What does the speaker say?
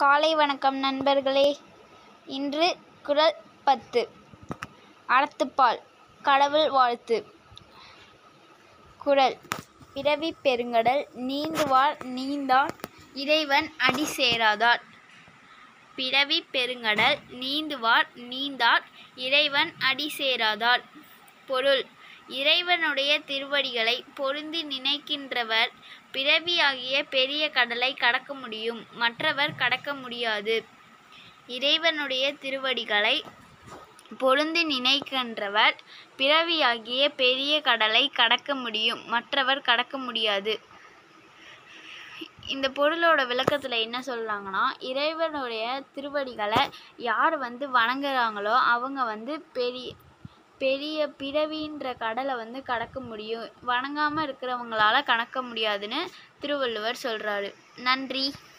காலை வணக்கம் நண்பர்களே. இன்று குறள் 10 அறத்துப்பால் கடவுள் வாழ்த்து. குறள்: பிறவிப் பெருங்கடல் நீந்துவார் நீந்தார் இறைவன் அடி சேராதார். பிறவிப் பெருங்கடல் நீந்துவார் நீந்தார் இறைவன் அடி சேராதார். பொருள்: இறைவனுடைய திருவடிகளை பொருந்தி நினைக்கின்றவர் பிறவியாகிய பெரிய கடலை கடக்க முடியும், மற்றவர் கடக்க முடியாது. இறைவனுடைய திருவடிகளை பொருந்தி நினைக்கின்றவர் பிறவியாகிய பெரிய கடலை கடக்க முடியும், மற்றவர் கடக்க முடியாது. இந்த பொருளோட விளக்கத்தில் என்ன சொல்கிறாங்கன்னா, இறைவனுடைய திருவடிகளை யார் வணங்குறாங்களோ அவங்க பெரிய பிறவின்ற கடலை கடக்க முடியும், வணங்காமல் இருக்கிறவங்களால கடக்க முடியாதுன்னு திருவள்ளுவர் சொல்கிறாரு. நன்றி.